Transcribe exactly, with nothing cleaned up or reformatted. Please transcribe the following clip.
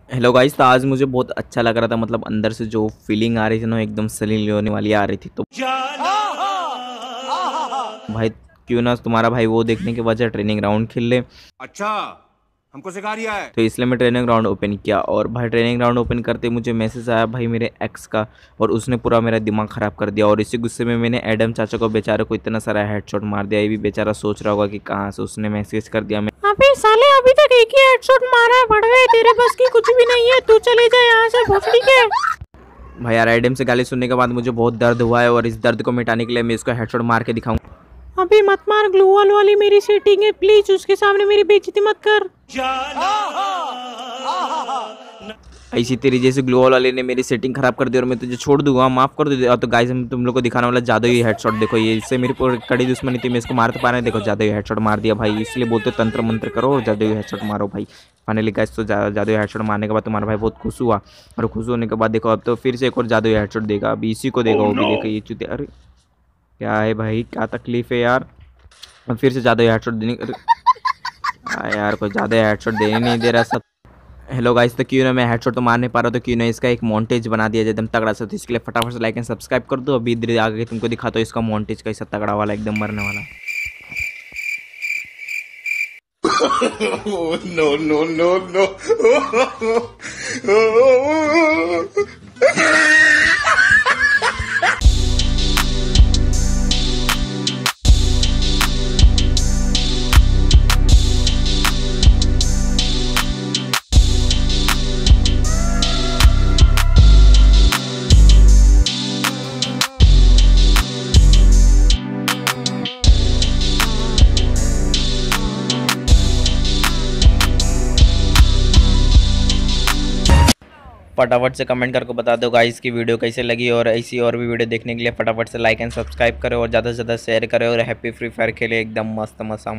Hello guys, तो आज मुझे बहुत अच्छा लग रहा था। मतलब अंदर से जो फीलिंग आ रही थी ना, एकदम सलील होने वाली आ रही थी। तो भाई क्यों ना तुम्हारा भाई वो देखने के वजह ट्रेनिंग ग्राउंड खेल ले। अच्छा, हमको सिखा रिया है। तो इसलिए मैं ट्रेनिंग ग्राउंड ओपन किया, और भाई ट्रेनिंग ग्राउंड ओपन करते मुझे मैसेज आया भाई मेरे एक्स का, और उसने पूरा मेरा दिमाग ख़राब कर दिया। और इसी गुस्से में मैंने एडम चाचा को बेचारे को इतना सारा हेडशॉट मार दिया। ये भी बेचारा सोच रहा होगा कि कहाँ से उसने मैसेज कर दिया। मैं अबे साले अभी तक एक ही हेडशॉट मारा है बड़वे, तेरे बस की कुछ भी नहीं है, तू चले जा यहाँ से भोसड़ी के। भाई यार, एडम से गाली सुनने के बाद मुझे बहुत दर्द हुआ है, और इस दर्द को मिटाने के लिए मैं इसको हेडशॉट मार के दिखाऊंगा। अभी मत मार, ग्लू वॉल वाली मेरी सेटिंग है, प्लीज उसके सामने मेरी बेइज्जती मत कर। ऐसी तेरी जैसे ग्लो वॉल वाले ने मेरी सेटिंग खराब कर दी, और मैं तुझे छोड़ दूंगा, माफ कर दे। और तो गाइस, हम तुम लोग को दिखाने वाला जादुई हेडशॉट देखो। ये इससे मेरी पूरी कड़ी दुश्मनी थी, मैं इसको मार तो पा रहे। देखो जादुई हेडशॉट मार दिया भाई। इसलिए बोलते तंत्र मंत्र करो और जादुई हेडशॉट मारो भाई। फाइनली गाइस, तो जादुई हेडशॉट मारने के बाद तुम्हारा भाई बहुत खुश हुआ, और खुश होने के बाद देखो अब तो फिर से एक और जादुई हेडशॉट देगा। अभी इसी को देगा वो भी। देखो ये चुते, अरे क्या है भाई, क्या तकलीफ है यार। अब फिर से जादुई हेडशॉट देने, अरे यार कोई ज़्यादा हेडशॉट देने नहीं दे रहा सब। हेलो गाइस, तो क्यों ना मैं हेडशॉट तो मार नहीं पा रहा, तो क्यों ना इसका एक मॉन्टेज बना दिया जाए एकदम तगड़ा सा। तो इसके लिए फटाफट से लाइक एंड सब्सक्राइब कर दो। अभी इधर आगे तुमको दिखाता हूँ इसका मॉन्टेज कैसा तगड़ा वाला, एकदम मरने वाला। No no no no. फटाफट से कमेंट करके बता दो गाइस की वीडियो कैसे लगी, और ऐसी और भी वीडियो देखने के लिए फटाफट से लाइक एंड सब्सक्राइब करो, और ज़्यादा से ज़्यादा शेयर करो, और हैप्पी फ्री फायर खेले एकदम मस्त मस्त।